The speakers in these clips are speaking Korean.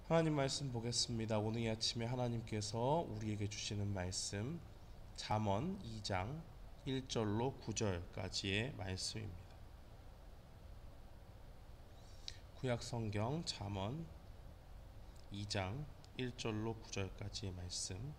하나님 말씀 보겠습니다. 오늘 이 아침에 하나님께서 우리에게 주시는 말씀 잠언 2장 1절로 9절까지의 말씀입니다. 구약성경 잠언 2장 1절로 9절까지의 말씀,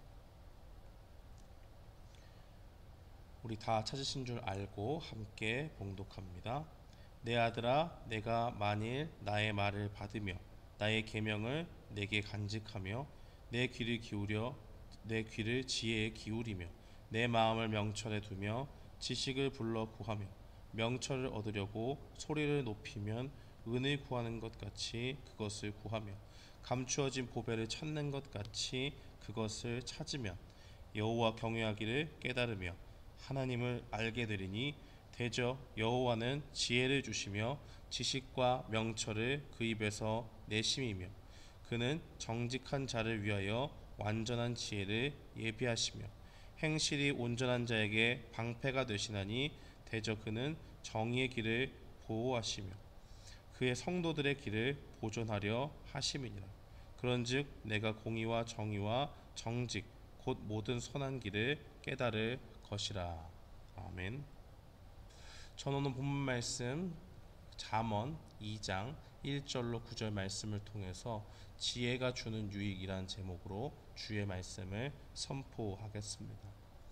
우리 다 찾으신 줄 알고 함께 봉독합니다. 내 아들아, 내가 만일 나의 말을 받으며 나의 계명을 내게 간직하며 내 귀를 지혜에 기울이며 내 마음을 명철에 두며 지식을 불러 구하며 명철을 얻으려고 소리를 높이면 은을 구하는 것 같이 그것을 구하며 감추어진 보배를 찾는 것 같이 그것을 찾으면 여호와 경외하기를 깨달으며 하나님을 알게 되리니 대저 여호와는 지혜를 주시며 지식과 명철을 그 입에서 내심이며 그는 정직한 자를 위하여 완전한 지혜를 예비하시며 행실이 온전한 자에게 방패가 되시나니 대저 그는 정의의 길을 보호하시며 그의 성도들의 길을 보존하려 하심이니라. 그런즉 내가 공의와 정의와 정직 곧 모든 선한 길을 깨달을 것이라. 아멘. 저는 오늘 본문 말씀 잠언 2장 1절로 9절 말씀을 통해서 지혜가 주는 유익이란 제목으로 주의 말씀을 선포하겠습니다.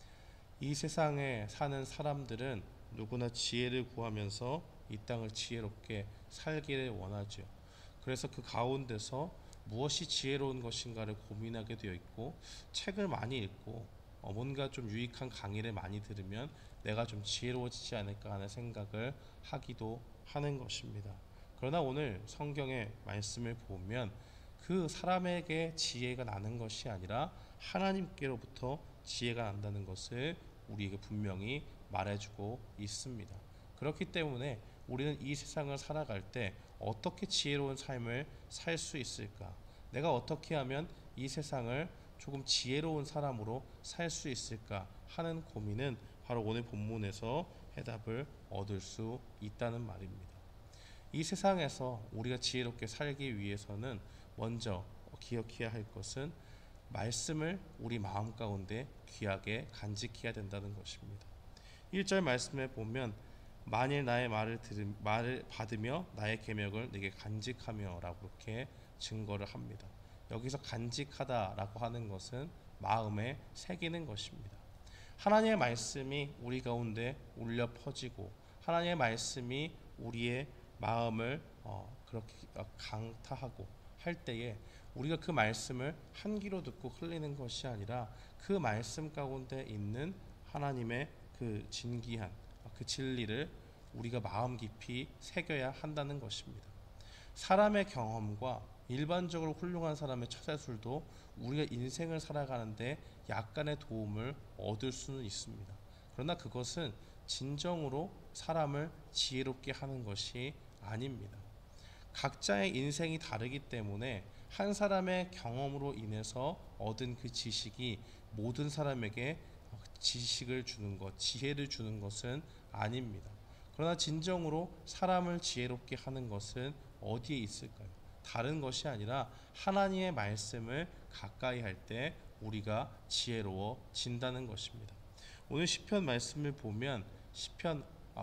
이 세상에 사는 사람들은 누구나 지혜를 구하면서 이 땅을 지혜롭게 살기를 원하죠. 그래서 그 가운데서 무엇이 지혜로운 것인가를 고민하게 되어 있고, 책을 많이 읽고 뭔가 좀 유익한 강의를 많이 들으면 내가 좀 지혜로워지지 않을까 하는 생각을 하기도 하는 것입니다. 그러나 오늘 성경의 말씀을 보면 그 사람에게 지혜가 나는 것이 아니라 하나님께로부터 지혜가 난다는 것을 우리에게 분명히 말해주고 있습니다. 그렇기 때문에 우리는 이 세상을 살아갈 때 어떻게 지혜로운 삶을 살 수 있을까? 내가 어떻게 하면 이 세상을 조금 지혜로운 사람으로 살 수 있을까 하는 고민은 바로 오늘 본문에서 해답을 얻을 수 있다는 말입니다. 이 세상에서 우리가 지혜롭게 살기 위해서는 먼저 기억해야 할 것은 말씀을 우리 마음 가운데 귀하게 간직해야 된다는 것입니다. 1절 말씀에 보면 만일 나의 말을 받으며 나의 계명을 내게 간직하며 라고 이렇게 증거를 합니다. 여기서 간직하다 라고 하는 것은 마음에 새기는 것입니다. 하나님의 말씀이 우리 가운데 울려 퍼지고 하나님의 말씀이 우리의 마음을 그렇게 강타하고 할 때에 우리가 그 말씀을 한 귀로 듣고 흘리는 것이 아니라 그 말씀 가운데 있는 하나님의 그 진귀한 그 진리를 우리가 마음 깊이 새겨야 한다는 것입니다. 사람의 경험과 일반적으로 훌륭한 사람의 처세술도 우리가 인생을 살아가는데 약간의 도움을 얻을 수는 있습니다. 그러나 그것은 진정으로 사람을 지혜롭게 하는 것이 아닙니다. 각자의 인생이 다르기 때문에 한 사람의 경험으로 인해서 얻은 그 지식이 모든 사람에게 지식을 주는 것, 지혜를 주는 것은 아닙니다. 그러나 진정으로 사람을 지혜롭게 하는 것은 어디에 있을까요? 다른 것이 아니라 하나님의 말씀을 가까이 할 때 우리가 지혜로워진다는 것입니다. 오늘 시편 말씀을 보면 시편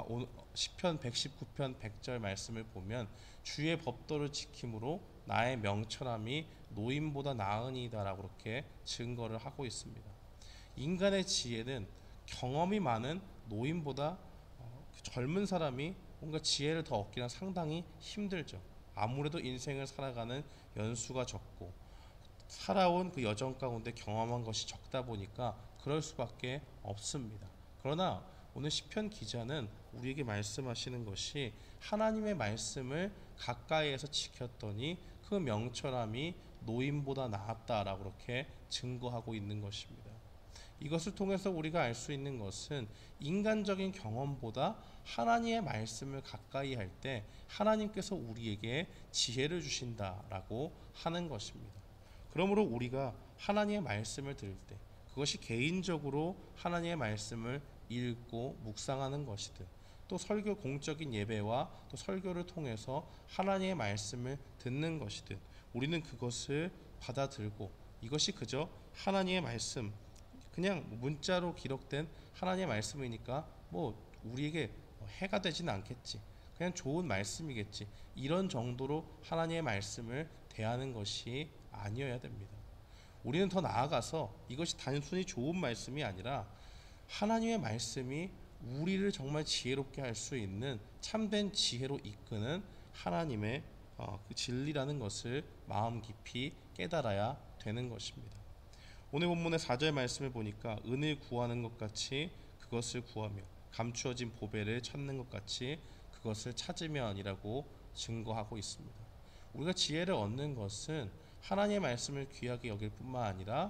119편 100절 말씀을 보면 주의 법도를 지킴으로 나의 명철함이 노인보다 나으니이다 라고 그렇게 증거를 하고 있습니다. 인간의 지혜는 경험이 많은 노인보다 젊은 사람이 뭔가 지혜를 더 얻기는 상당히 힘들죠. 아무래도 인생을 살아가는 연수가 적고 살아온 그 여정 가운데 경험한 것이 적다 보니까 그럴 수밖에 없습니다. 그러나 오늘 시편 기자는 우리에게 말씀하시는 것이 하나님의 말씀을 가까이에서 지켰더니 그 명철함이 노인보다 나았다라고 그렇게 증거하고 있는 것입니다. 이것을 통해서 우리가 알 수 있는 것은 인간적인 경험보다 하나님의 말씀을 가까이 할 때 하나님께서 우리에게 지혜를 주신다라고 하는 것입니다. 그러므로 우리가 하나님의 말씀을 들을 때 그것이 개인적으로 하나님의 말씀을 읽고 묵상하는 것이든 또 설교 공적인 예배와 또 설교를 통해서 하나님의 말씀을 듣는 것이든 우리는 그것을 받아들고 이것이 그저 하나님의 말씀, 그냥 문자로 기록된 하나님의 말씀이니까 뭐 우리에게 해가 되지는 않겠지, 그냥 좋은 말씀이겠지, 이런 정도로 하나님의 말씀을 대하는 것이 아니어야 됩니다. 우리는 더 나아가서 이것이 단순히 좋은 말씀이 아니라 하나님의 말씀이 우리를 정말 지혜롭게 할 수 있는 참된 지혜로 이끄는 하나님의 그 진리라는 것을 마음 깊이 깨달아야 되는 것입니다. 오늘 본문의 4절 말씀을 보니까 은을 구하는 것 같이 그것을 구하며 감추어진 보배를 찾는 것 같이 그것을 찾으면이라고 증거하고 있습니다. 우리가 지혜를 얻는 것은 하나님의 말씀을 귀하게 여길 뿐만 아니라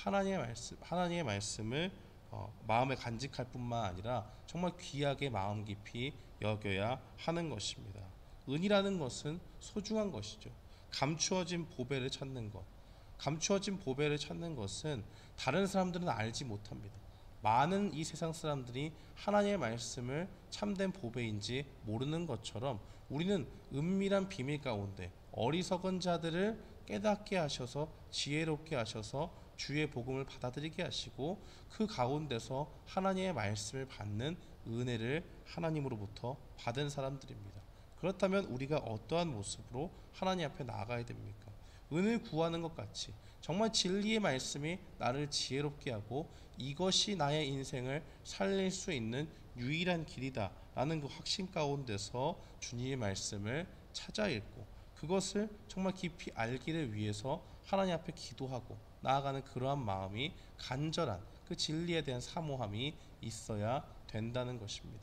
하나님의 말씀을 마음에 간직할 뿐만 아니라 정말 귀하게 마음 깊이 여겨야 하는 것입니다. 은이라는 것은 소중한 것이죠. 감추어진 보배를 찾는 것, 감추어진 보배를 찾는 것은 다른 사람들은 알지 못합니다. 많은 이 세상 사람들이 하나님의 말씀을 참된 보배인지 모르는 것처럼 우리는 은밀한 비밀 가운데 어리석은 자들을 깨닫게 하셔서 지혜롭게 하셔서 주의 복음을 받아들이게 하시고 그 가운데서 하나님의 말씀을 받는 은혜를 하나님으로부터 받은 사람들입니다. 그렇다면 우리가 어떠한 모습으로 하나님 앞에 나아가야 됩니까? 은을 구하는 것 같이 정말 진리의 말씀이 나를 지혜롭게 하고 이것이 나의 인생을 살릴 수 있는 유일한 길이다 라는 그 확신 가운데서 주님의 말씀을 찾아 읽고 그것을 정말 깊이 알기를 위해서 하나님 앞에 기도하고 나아가는 그러한 마음이 간절한 그 진리에 대한 사모함이 있어야 된다는 것입니다.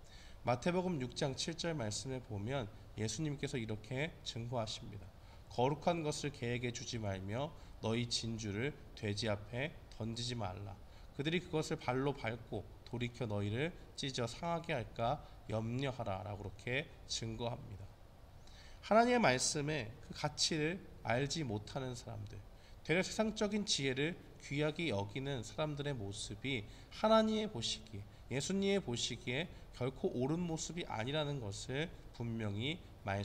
마태복음 6장 7절 말씀을 보면 예수님께서 이렇게 증거하십니다. 거룩한 것을 개에게 주지 말며 너희 진주를 돼지 앞에 던지지 말라. 그들이 그것을 발로 밟고 돌이켜 너희를 찢어 상하게 할까 염려하라 라고 그렇게 증거합니다. 하나님의 말씀의 그 가치를 알지 못하는 사람들, 되려 세상적인 지혜를 귀하게 여기는 사람들의 모습이 하나님의 보시기에, 예수님의 보시기에 결코 옳은 모습이 아니라는 것을 분명히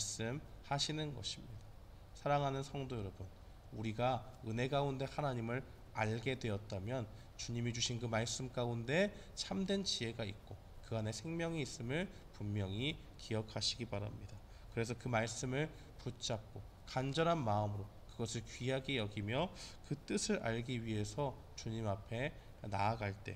말씀하시는 것입니다. 사랑하는 성도 여러분, 우리가 은혜 가운데 하나님을 알게 되었다면 주님이 주신 그 말씀 가운데 참된 지혜가 있고 그 안에 생명이 있음을 분명히 기억하시기 바랍니다. 그래서 그 말씀을 붙잡고 간절한 마음으로 그것을 귀하게 여기며 그 뜻을 알기 위해서 주님 앞에 나아갈 때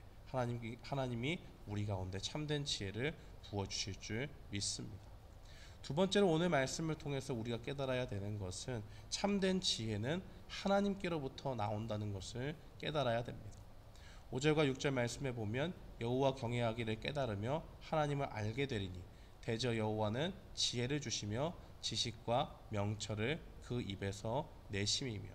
하나님이 우리 가운데 참된 지혜를 부어주실 줄 믿습니다. 두 번째로 오늘 말씀을 통해서 우리가 깨달아야 되는 것은 참된 지혜는 하나님께로부터 나온다는 것을 깨달아야 됩니다. 5절과 6절 말씀에 보면 여호와 경외하기를 깨달으며 하나님을 알게 되리니 대저 여호와는 지혜를 주시며 지식과 명철을 그 입에서 내심이며,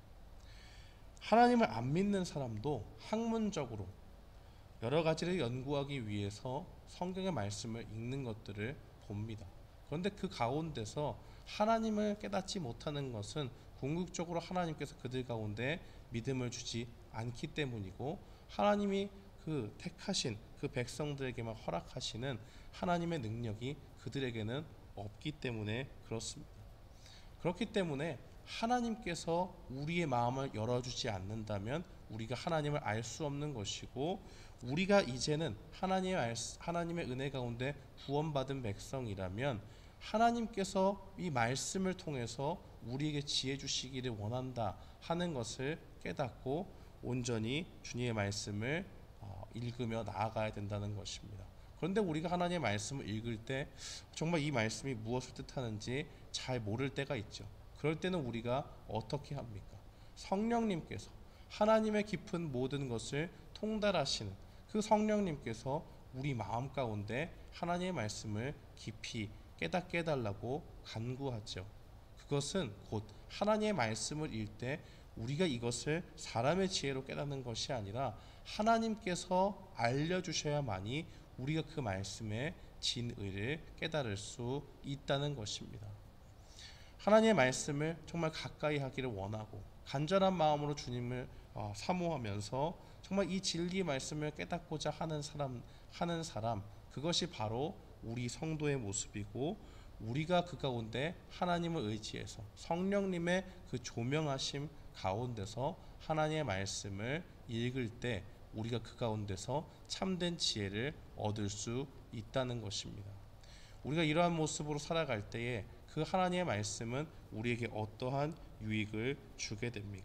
하나님을 안 믿는 사람도 학문적으로 여러 가지를 연구하기 위해서 성경의 말씀을 읽는 것들을 봅니다. 그런데 그 가운데서 하나님을 깨닫지 못하는 것은 궁극적으로 하나님께서 그들 가운데 믿음을 주지 않기 때문이고 하나님이 그 택하신 그 백성들에게만 허락하시는 하나님의 능력이 그들에게는 없기 때문에 그렇습니다. 그렇기 때문에 하나님께서 우리의 마음을 열어주지 않는다면 우리가 하나님을 알 수 없는 것이고, 우리가 이제는 하나님의 은혜 가운데 구원받은 백성이라면 하나님께서 이 말씀을 통해서 우리에게 지혜 주시기를 원한다 하는 것을 깨닫고 온전히 주님의 말씀을 읽으며 나아가야 된다는 것입니다. 그런데 우리가 하나님의 말씀을 읽을 때 정말 이 말씀이 무엇을 뜻하는지 잘 모를 때가 있죠. 그럴 때는 우리가 어떻게 합니까? 성령님께서, 하나님의 깊은 모든 것을 통달하시는 그 성령님께서 우리 마음 가운데 하나님의 말씀을 깊이 깨닫게 해달라고 간구하죠. 그것은 곧 하나님의 말씀을 읽을 때 우리가 이것을 사람의 지혜로 깨닫는 것이 아니라 하나님께서 알려주셔야만이 우리가 그 말씀의 진의를 깨달을 수 있다는 것입니다. 하나님의 말씀을 정말 가까이 하기를 원하고 간절한 마음으로 주님을 사모하면서 정말 이 진리의 말씀을 깨닫고자 하는 사람, 그것이 바로 우리 성도의 모습이고 우리가 그 가운데 하나님을 의지해서 성령님의 그 조명하심 가운데서 하나님의 말씀을 읽을 때 우리가 그 가운데서 참된 지혜를 얻을 수 있다는 것입니다. 우리가 이러한 모습으로 살아갈 때에 그 하나님의 말씀은 우리에게 어떠한 유익을 주게 됩니까?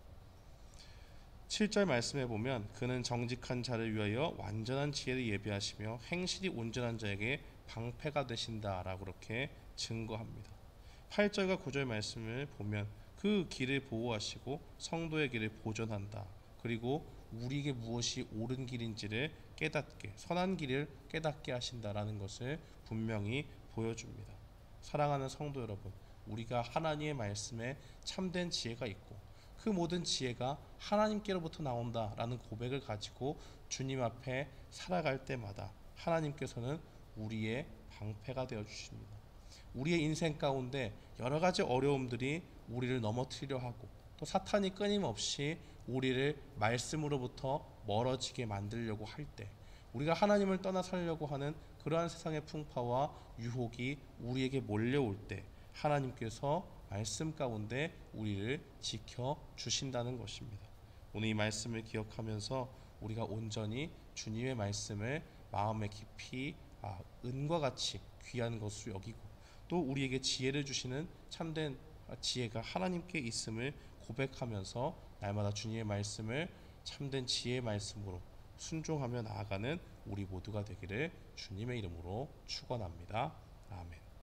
7절 말씀에 보면 그는 정직한 자를 위하여 완전한 지혜를 예비하시며 행실이 온전한 자에게 방패가 되신다라고 그렇게 증거합니다. 8절과 9절 말씀을 보면 그 길을 보호하시고 성도의 길을 보존한다. 그리고 우리에게 무엇이 옳은 길인지를 깨닫게, 선한 길을 깨닫게 하신다라는 것을 분명히 보여줍니다. 사랑하는 성도 여러분, 우리가 하나님의 말씀에 참된 지혜가 있고 그 모든 지혜가 하나님께로부터 나온다라는 고백을 가지고 주님 앞에 살아갈 때마다 하나님께서는 우리의 방패가 되어 주십니다. 우리의 인생 가운데 여러 가지 어려움들이 우리를 넘어뜨리려 하고 또 사탄이 끊임없이 우리를 말씀으로부터 멀어지게 만들려고 할 때, 우리가 하나님을 떠나 살려고 하는 그러한 세상의 풍파와 유혹이 우리에게 몰려올 때 하나님께서 말씀 가운데 우리를 지켜 주신다는 것입니다. 오늘 이 말씀을 기억하면서 우리가 온전히 주님의 말씀을 마음에 깊이 은과 같이 귀한 것으로 여기고 또 우리에게 지혜를 주시는 참된 지혜가 하나님께 있음을 고백하면서 날마다 주님의 말씀을 참된 지혜의 말씀으로 순종하며 나아가는 우리 모두가 되기를 주님의 이름으로 축원합니다. 아멘.